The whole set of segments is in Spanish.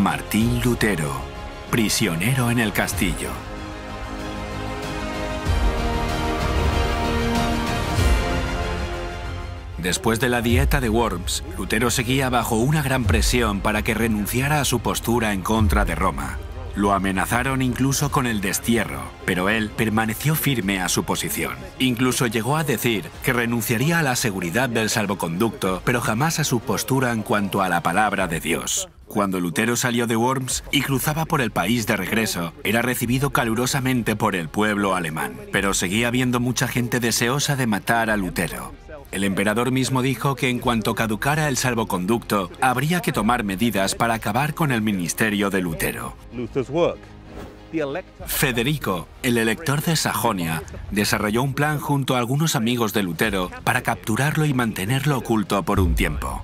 Martín Lutero, prisionero en el castillo. Después de la dieta de Worms, Lutero seguía bajo una gran presión para que renunciara a su postura en contra de Roma. Lo amenazaron incluso con el destierro, pero él permaneció firme a su posición. Incluso llegó a decir que renunciaría a la seguridad del salvoconducto, pero jamás a su postura en cuanto a la palabra de Dios. Cuando Lutero salió de Worms y cruzaba por el país de regreso, era recibido calurosamente por el pueblo alemán, pero seguía habiendo mucha gente deseosa de matar a Lutero. El emperador mismo dijo que en cuanto caducara el salvoconducto, habría que tomar medidas para acabar con el ministerio de Lutero. Federico, el elector de Sajonia, desarrolló un plan junto a algunos amigos de Lutero para capturarlo y mantenerlo oculto por un tiempo.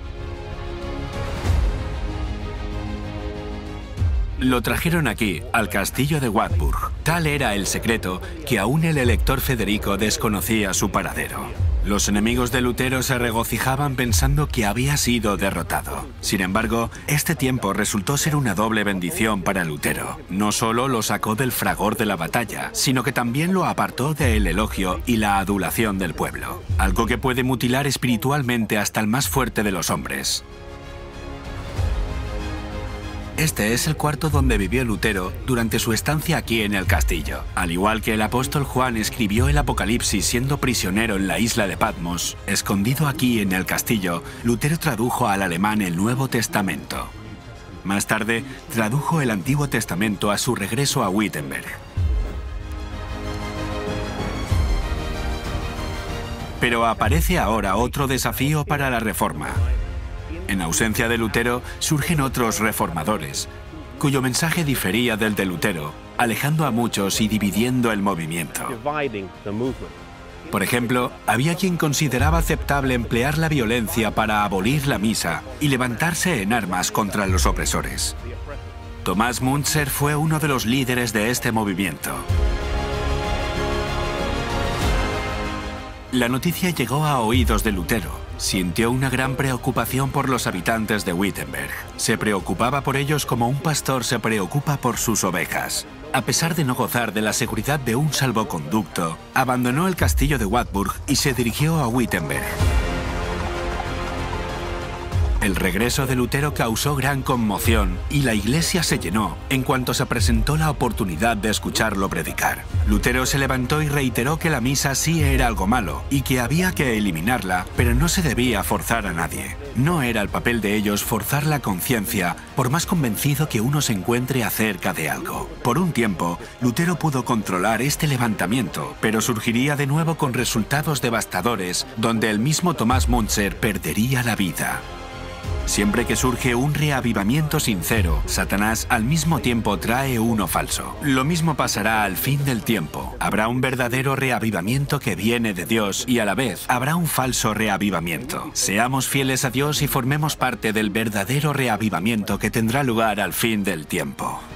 Lo trajeron aquí, al castillo de Wartburg. Tal era el secreto que aún el elector Federico desconocía su paradero. Los enemigos de Lutero se regocijaban pensando que había sido derrotado. Sin embargo, este tiempo resultó ser una doble bendición para Lutero. No solo lo sacó del fragor de la batalla, sino que también lo apartó del elogio y la adulación del pueblo. Algo que puede mutilar espiritualmente hasta el más fuerte de los hombres. Este es el cuarto donde vivió Lutero durante su estancia aquí en el castillo. Al igual que el apóstol Juan escribió el Apocalipsis siendo prisionero en la isla de Patmos, escondido aquí en el castillo, Lutero tradujo al alemán el Nuevo Testamento. Más tarde, tradujo el Antiguo Testamento a su regreso a Wittenberg. Pero aparece ahora otro desafío para la Reforma. En ausencia de Lutero, surgen otros reformadores, cuyo mensaje difería del de Lutero, alejando a muchos y dividiendo el movimiento. Por ejemplo, había quien consideraba aceptable emplear la violencia para abolir la misa y levantarse en armas contra los opresores. Thomas Müntzer fue uno de los líderes de este movimiento. La noticia llegó a oídos de Lutero. Sintió una gran preocupación por los habitantes de Wittenberg. Se preocupaba por ellos como un pastor se preocupa por sus ovejas. A pesar de no gozar de la seguridad de un salvoconducto, abandonó el castillo de Wartburg y se dirigió a Wittenberg. El regreso de Lutero causó gran conmoción y la iglesia se llenó en cuanto se presentó la oportunidad de escucharlo predicar. Lutero se levantó y reiteró que la misa sí era algo malo y que había que eliminarla, pero no se debía forzar a nadie. No era el papel de ellos forzar la conciencia, por más convencido que uno se encuentre acerca de algo. Por un tiempo, Lutero pudo controlar este levantamiento, pero surgiría de nuevo con resultados devastadores, donde el mismo Thomas Müntzer perdería la vida. Siempre que surge un reavivamiento sincero, Satanás al mismo tiempo trae uno falso. Lo mismo pasará al fin del tiempo. Habrá un verdadero reavivamiento que viene de Dios y a la vez habrá un falso reavivamiento. Seamos fieles a Dios y formemos parte del verdadero reavivamiento que tendrá lugar al fin del tiempo.